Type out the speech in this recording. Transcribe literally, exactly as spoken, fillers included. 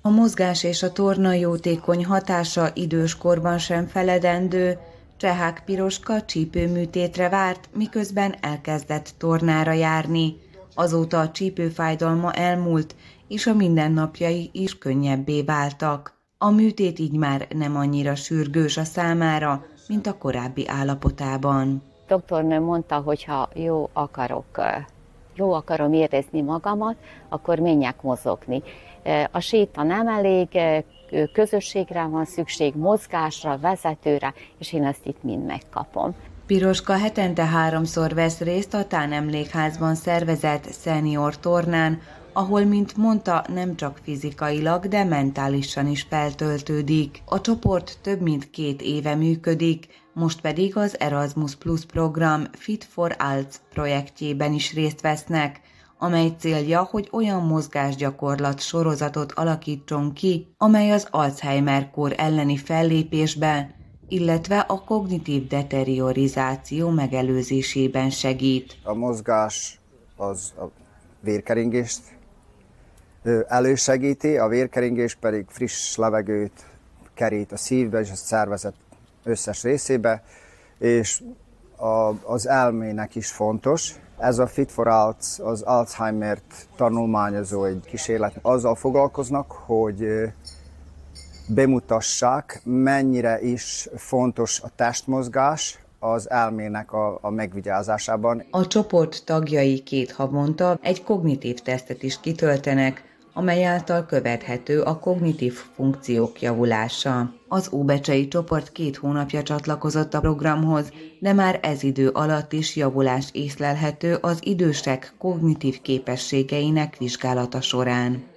A mozgás és a torna jótékony hatása időskorban sem feledendő. Csehák Piroska csípőműtétre várt, miközben elkezdett tornára járni. Azóta a csípőfájdalma elmúlt, és a mindennapjai is könnyebbé váltak. A műtét így már nem annyira sürgős a számára, mint a korábbi állapotában. Doktornő mondta, hogy ha jó akarok, jó akarom érezni magamat, akkor menjek mozogni. A séta nem elég, közösségre van szükség, mozgásra, vezetőre, és én ezt itt mind megkapom. Piroska hetente háromszor vesz részt a Tánemlékházban szervezett szenior tornán, ahol, mint mondta, nem csak fizikailag, de mentálisan is feltöltődik. A csoport több mint két éve működik, most pedig az Erasmus Plus program Fit for Alz projektjében is részt vesznek, amely célja, hogy olyan mozgásgyakorlat sorozatot alakítson ki, amely az Alzheimer-kór elleni fellépésben, illetve a kognitív deteriorizáció megelőzésében segít. A mozgás az a vérkeringést elősegíti, a vérkeringés pedig friss levegőt kerít a szívbe és a szervezet összes részébe, és a, az elmének is fontos. Ez a Fit for Alz, az Alzheimer-t tanulmányozó egy kísérlet. Azzal foglalkoznak, hogy bemutassák, mennyire is fontos a testmozgás az elmének a, a megvigyázásában. A csoport tagjai két havonta egy kognitív tesztet is kitöltenek, amely által követhető a kognitív funkciók javulása. Az óbecsei csoport két hónapja csatlakozott a programhoz, de már ez idő alatt is javulás észlelhető az idősek kognitív képességeinek vizsgálata során.